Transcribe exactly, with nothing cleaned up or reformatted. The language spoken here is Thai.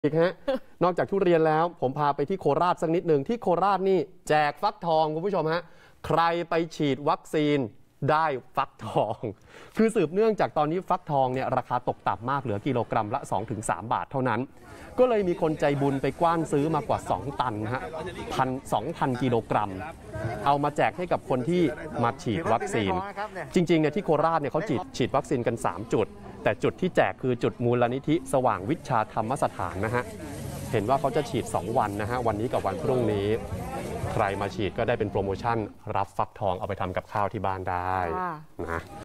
อีกฮะ นอกจากทุเรียนแล้วผมพาไปที่โคราชสักนิดหนึ่งที่โคราชนี่แจกฟักทองคุณผู้ชมฮะใครไปฉีดวัคซีนได้ฟักทองคือสืบเนื่องจากตอนนี้ฟักทองเนี่ยราคาตกต่ำมากเหลือกิโลกรัมละ สองถึงสาม บาทเท่านั้นก็เลยมีคนใจบุญไปกว้านซื้อมากว่าสองตันฮะพันสองพันกิโลกรัมเอามาแจกให้กับคนที่มาฉีดวัคซีนจริงๆเนี่ยที่โคราชเนี่ยเขาฉีดฉีดวัคซีนกันสามจุดแต่จุดที่แจกคือจุดมูลนิธิสว่างวิชาธรรมสถานนะฮะเห็นว่าเขาจะฉีดสองวันนะฮะวันนี้กับวันพรุ่งนี้ใครมาฉีดก็ได้เป็นโปรโมชั่นรับฟักทองเอาไปทำกับข้าวที่บ้านได้นะ